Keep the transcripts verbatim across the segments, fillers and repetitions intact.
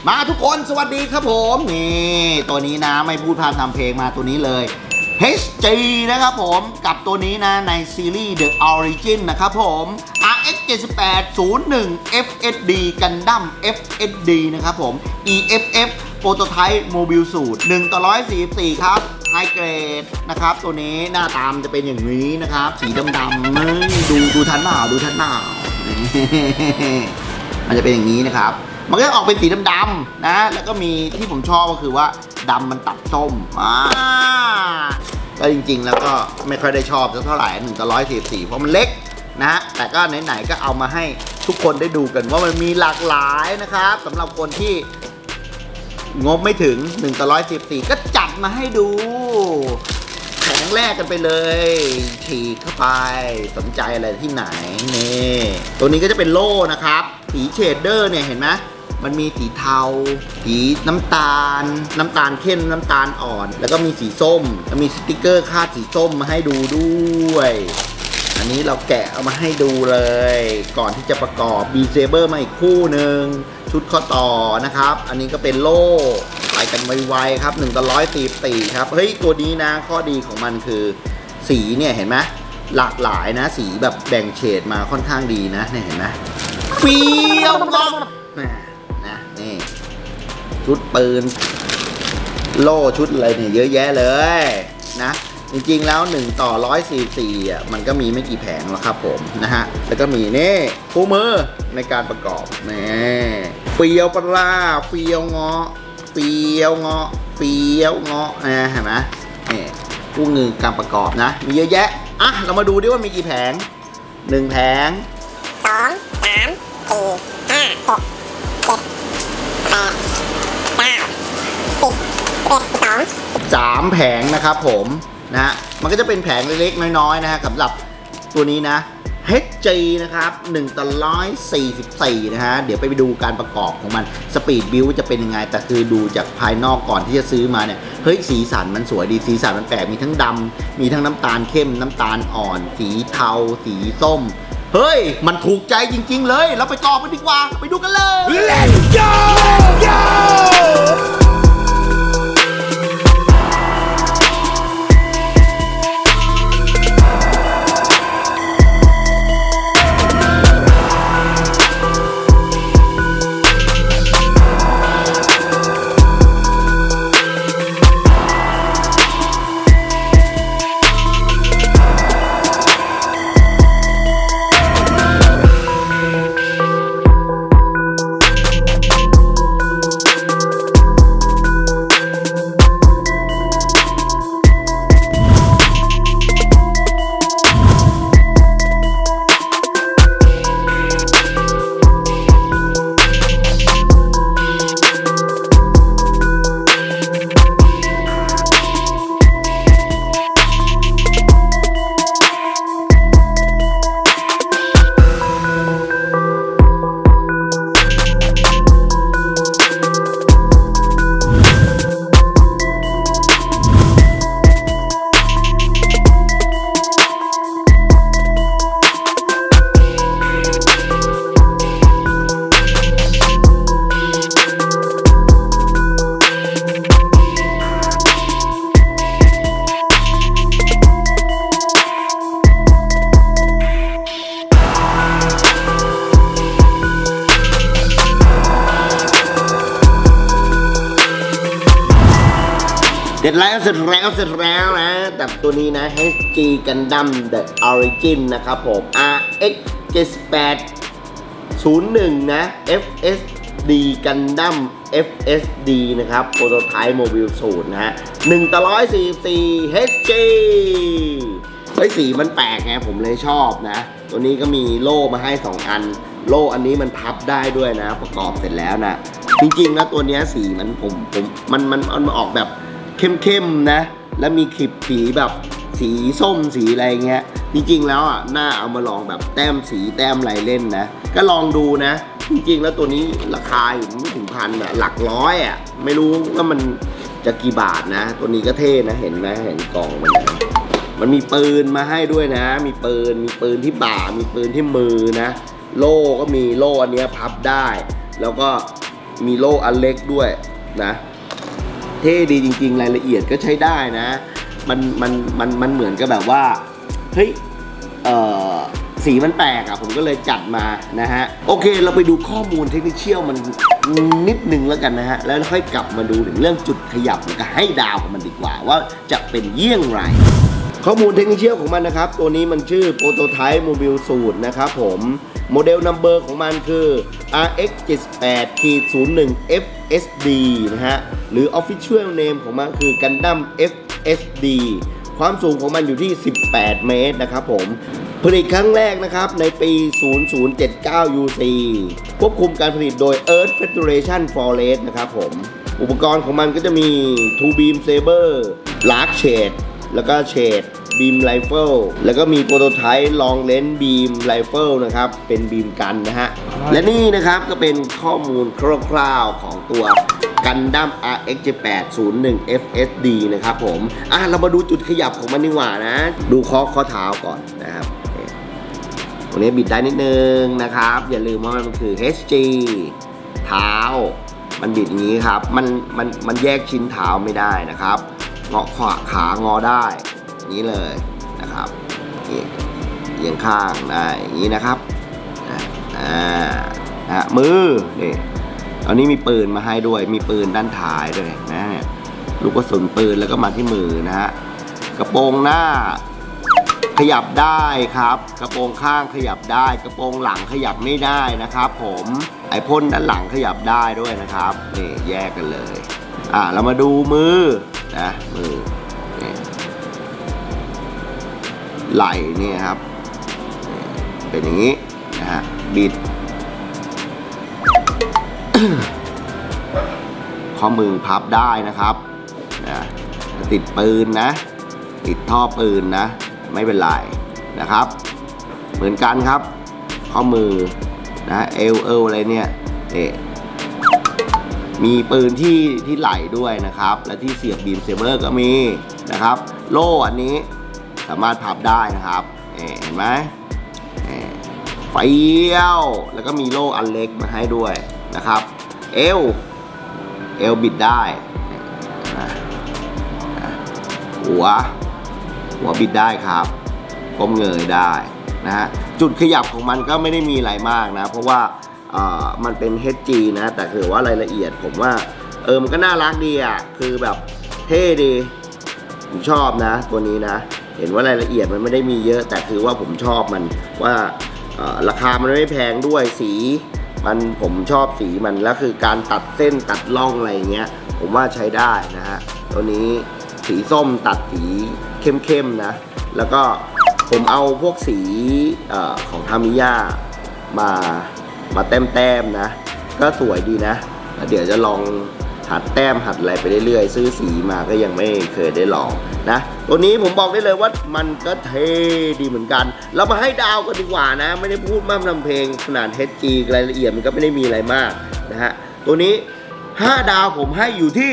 มาทุกคนสวัสดีครับผมนี่ตัวนี้นะไม่พูดพาทำเพลงมาตัวนี้เลย เอช จี นะครับผมกับตัวนี้นะในซีรีส์ The Origin นะครับผม อาร์ เอ็กซ์ เจ็ดแปด ศูนย์หนึ่ง เอฟ เอส ดี Gundam เอฟ เอส ดี นะครับผม อี เอฟ เอฟ Prototype Mobile Suit หนึ่งต่อหนึ่งร้อยสี่สิบสี่ครับ High Grade นะครับตัวนี้หน้าตามจะเป็นอย่างนี้นะครับสีดำๆดูดูทันหนาวดูทันหนาวมันจะเป็นอย่างนี้นะครับมันก็ออกเป็นสีดำๆนะแล้วก็มีที่ผมชอบก็คือว่าดำมันตัดส้มอ่าก็จริงๆแล้วก็ไม่ค่อยได้ชอบเท่าไหร่หนึ่งต่อร้อยสี่สิบสี่เพราะมันเล็กนะแต่ก็ไหนๆก็เอามาให้ทุกคนได้ดูกันว่ามันมีหลากหลายนะครับสำหรับคนที่งบไม่ถึงหนึ่งต่อร้อยสี่สิบสี่ก็จัดมาให้ดูแผงแรกกันไปเลยฉีกเข้าไปสนใจอะไรที่ไหนนี่ตัวนี้ก็จะเป็นโล่นะครับสีเชดเดอร์เนี่ยเห็นไหมมันมีสีเทาสีน้ำตาลน้ำตาลเข้มน้ำตาลอ่อนแล้วก็มีสีส้มแล้วมีสติกเกอร์คาดสีส้มมาให้ดูด้วยอันนี้เราแกะเอามาให้ดูเลยก่อนที่จะประกอบบีเซเบอร์มาอีกคู่หนึ่งชุดข้อต่อนะครับอันนี้ก็เป็นโล่ไปกันไวๆครับหนึ่งต่อร้อยสี่สิบสี่ครับเฮ้ยตัวนี้นะข้อดีของมันคือสีเนี่ยเห็นไหมหลากหลายนะสีแบบแบ่งเฉดมาค่อนข้างดีนะเนี่ยเห็นไหมเฟี้ยวงอกนะนี่ชุดปืนโล่ชุดอะไรเนี่ยเยอะแยะเลยนะจริงๆแล้วหนึ่งต่อหนึ่งร้อยสี่สิบสี่อ่ะมันก็มีไม่กี่แผงแล้วครับผมนะฮะแล้วก็มีนี่คู่มือในการประกอบนี่เฟี้ยวปลาเฟี้ยวเงาะเฟี้ยวเงาะเฟี้ยวเงาะนะเห็นไหมนี่คู่มือการประกอบนะมีเยอะแยะอ่ะเรามาดูดิว่ามีกี่แผงหนึ่งแผงสองสามสี่ห้าหกเจ็ดแปดเก้าสิบเอ็ดสองสามแผงนะครับผมนะฮะมันก็จะเป็นแผงเล็กๆน้อยๆนะฮะสำหรับตัวนี้นะ เอช จี นะครับหนึ่งต่อหนึ่งร้อยสี่สิบสี่นะฮะเดี๋ยวไปดูการประกอบของมันสปีดบิลจะเป็นยังไงแต่คือดูจากภายนอกก่อนที่จะซื้อมาเนี่ยเฮ้ยสีสันมันสวยดีสีสันมันแปลกมีทั้งดำมีทั้งน้ำตาลเข้มน้ำตาลอ่อนสีเทาสีส้มเฮ้ยมันถูกใจจริงๆเลยเราไปต่อกันดีกว่าไปดูกันเลย Let's go Let's goเสร็จแล้วเสร็จแล้วเสร็จแล้วนะแต่ตัวนี้นะ เอช จี Gundam The Origin นะครับผม อาร์ เอ็กซ์ เจ็ดแปด ศูนย์หนึ่ง นะ เอฟ เอส ดี Gundam เอฟ เอส ดี นะครับ Prototype Mobile Suit นะฮะหนึ่งต่อหนึ่งร้อยสี่สิบสี่ เอช จี เฮ้ยสีมันแปลกไงผมเลยชอบนะตัวนี้ก็มีโล่มาให้สองอันโล่อันนี้มันพับได้ด้วยนะประกอบเสร็จแล้วนะจริงๆนะตัวนี้สีมันผมผมมันมันมันออกแบบเข้มๆนะแล้วมีขีดสีแบบสีส้มสีอะไรเงี้ยจริงๆแล้วอ่ะน่าเอามาลองแบบแต้มสีแต้มอะไรเล่นนะก็ลองดูนะจริงๆแล้วตัวนี้ราคาอยู่ไม่ถึงพันอ่ะหลักร้อยอ่ะไม่รู้ว่ามันจะกี่บาทนะตัวนี้ก็เท่นะเห็นไหมเห็นกล่องมันนะมันมีปืนมาให้ด้วยนะมีปืนมีปืนที่บ่ามีปืนที่มือนะโล่ก็มีโล่อันนี้พับได้แล้วก็มีโล่อันเล็กด้วยนะเท่ดีจริงๆรายละเอียดก็ใช้ได้นะมันมันมันมันเหมือนกับแบบว่าเฮ้ยเอ่อสีมันแปลกอะผมก็เลยจัดมานะฮะโอเคเราไปดูข้อมูลเทคนิคเชี่ยวมันนิดนึงแล้วกันนะฮะแล้วค่อยกลับมาดูถึงเรื่องจุดขยับแล้วก็ให้ดาวของมันดีกว่าว่าจะเป็นเยี่ยงไรข้อมูลเทคนิคเชี่ยวของมันนะครับตัวนี้มันชื่อ Prototype Mobile Suit นะครับผมโมเดลนัมเบอร์ของมันคือ อาร์ เอ็กซ์ เจ็ดสิบแปด ศูนย์หนึ่ง เอฟ เอส ดี นะฮะหรือ Official Name ของมันคือ Gundam เอฟ เอส ดี ความสูงของมันอยู่ที่สิบแปดเมตรนะครับผมผลิตครั้งแรกนะครับในปี ศูนย์ศูนย์เจ็ดเก้า ยู ซี ควบคุมการผลิตโดย Earth Federation Forest นะครับผมอุปกรณ์ของมันก็จะมี ทู Beam Saber Large Shade แล้วก็ Shade Beam Rifle แล้วก็มี Prototype Long Range Beam Rifle นะครับเป็นบีมกันนะฮะและนี่นะครับก็เป็นข้อมูลคร่าวๆของตัว Gundam อาร์ เอ็กซ์ เจ็ดสิบแปด ศูนย์หนึ่ง เอฟ เอส ดี นะครับผมอ่ะเรามาดูจุดขยับของมันดีกว่านะดูข้อข้อเท้าก่อนนะครับตรงนี้บิดได้นิดนึงนะครับอย่าลืมว่ามันคือ เอช จี เท้ามันบิดอย่างนี้ครับมันมันมันแยกชิ้นเท้าไม่ได้นะครับเงาะขวาขางอได้อย่างนี้เลยนะครับนี่เอียงข้างได้อย่างนี้นะครับอ่านะมือนี่ตอนนี้มีปืนมาให้ด้วยมีปืนด้านท้ายด้วยนะลูกกระสุนปืนแล้วก็มาที่มือนะฮะกระโปรงหน้าขยับได้ครับกระโปรงข้างขยับได้กระโปรงหลังขยับไม่ได้นะครับผมไอพ่นด้านหลังขยับได้ด้วยนะครับนี่แยกกันเลยอ่าเรามาดูมือนะมือนี่ไหล่นี่ครับเป็นอย่างนี้นะฮะบิด ข้อมือพับได้นะครับนะติดปืนนะติดท่อปืนนะไม่เป็นไรนะครับเหมือนกันครับข้อมือนะเอวเอวอะไรเนี่ยนี่มีปืนที่ที่ไหล่ด้วยนะครับและที่เสียบบีมเซเบอร์ก็มีนะครับโล่อันนี้สามารถพับได้นะครับเห็นไหมไฟเอี้ยวแล้วก็มีโล่อันเล็กมาให้ด้วยนะครับเอวเอวบิดได้หัวหัวบิดได้ครับก้มเงยได้นะฮะจุดขยับของมันก็ไม่ได้มีอะไรมากนะเพราะว่ามันเป็น เอช จี นะแต่คือว่ารายละเอียดผมว่าเออมันก็น่ารักดีอ่ะคือแบบเท่ดีผมชอบนะตัวนี้นะเห็นว่ารายละเอียดมันไม่ได้มีเยอะแต่คือว่าผมชอบมันว่าราคามันไม่แพงด้วยสีมันผมชอบสีมันแล้วคือการตัดเส้นตัดร่องอะไรเงี้ยผมว่าใช้ได้นะฮะตัวนี้สีส้มตัดสีเข้มๆนะแล้วก็ผมเอาพวกสีอของทามิยามามาแต้มๆนะก็สวยดีนะเดี๋ยวจะลองหัดแต้มหัดอะไรไปเรื่อยๆซื้อสีมาก็ยังไม่เคยได้ลองนะตัวนี้ผมบอกได้เลยว่ามันก็เท่ดีเหมือนกันเรามาให้ดาวกันดีกว่านะไม่ได้พูดมั่มนำเพลงขนาด เอช จี รายละเอียดมันก็ไม่ได้มีอะไรมากนะฮะตัวนี้ห้าดาวผมให้อยู่ที่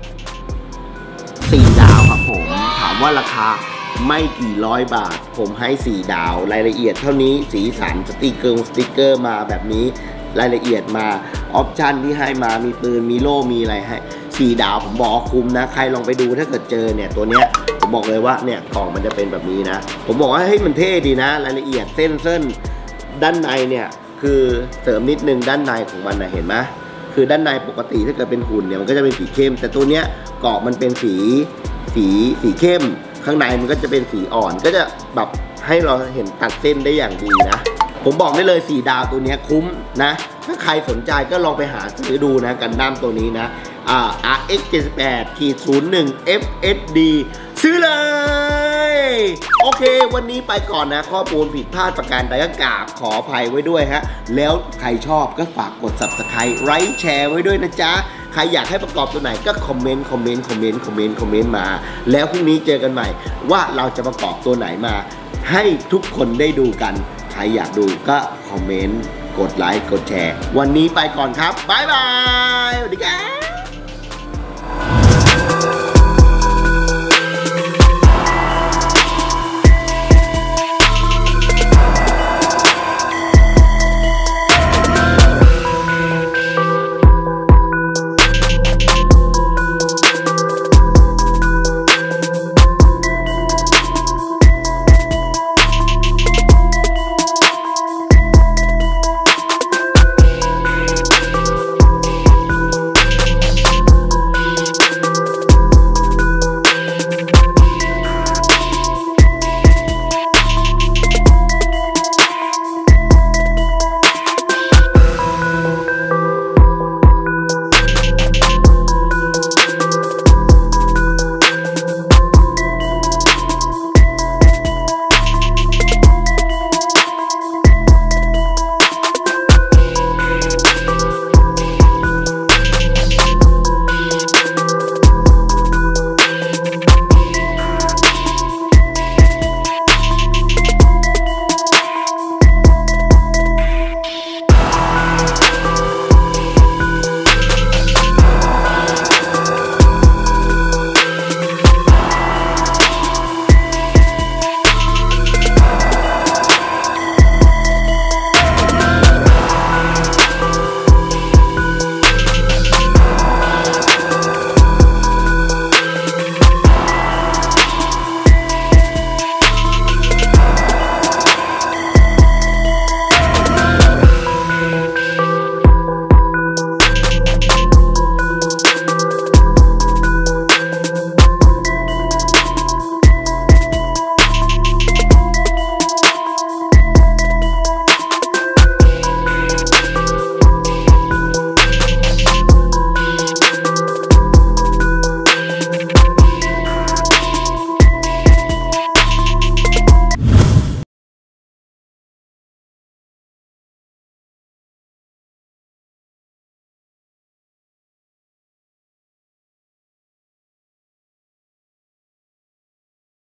สี่ดาวครับผมถามว่าราคาไม่กี่ร้อยบาทผมให้สี่ดาวรายละเอียดเท่านี้สีสันสติกเกอร์สติกเกอร์มาแบบนี้รายละเอียดมาออปชันที่ให้มามีปืนมีโล่มีอะไรให้สี่ดาวผมบอกคุ้มนะใครลองไปดูถ้าเกิดเจอเนี่ยตัวเนี้ยผมบอกเลยว่าเนี่ยกล่องมันจะเป็นแบบนี้นะผมบอกว่าให้มันเท่ดีนะรายละเอียดเส้นเส้นด้านในเนี่ยคือเสริมนิดนึงด้านในของมันนะเห็นไหมคือด้านในปกติถ้าเกิดเป็นหุ่นเนี่ยมันก็จะเป็นสีเข้มแต่ตัวเนี้ยกรอบมันเป็นสีสีสีเข้มข้างในมันก็จะเป็นสีอ่อนก็จะแบบให้เราเห็นตัดเส้นได้อย่างดีนะผมบอกได้เลยสี่ดาวตัวนี้คุ้มนะถ้าใครสนใจก็ลองไปหาซื้อดูนะกันดั้มตัวนี้นะอ่า อาร์ เอ็กซ์ เจ็ดสิบแปด ศูนย์หนึ่ง เอฟ เอส ดี ซื้อเลยโอเควันนี้ไปก่อนนะข้อมูลผิดพลาดประการใดก็กราบขออภัยไว้ด้วยฮะแล้วใครชอบก็ฝากกด ซับสไครบ์ ไลค์แชร์ไว้ด้วยนะจ๊ะใครอยากให้ประกอบตัวไหนก็คอมเมนต์คอมเมนต์คอมเมนต์คอมเมนต์คอมเมนต์มาแล้วพรุ่งนี้เจอกันใหม่ว่าเราจะประกอบตัวไหนมาให้ทุกคนได้ดูกันใครอยากดูก็คอมเมนต์กดไลค์กดแชร์วันนี้ไปก่อนครับบ๊ายบายสวัสดีครับ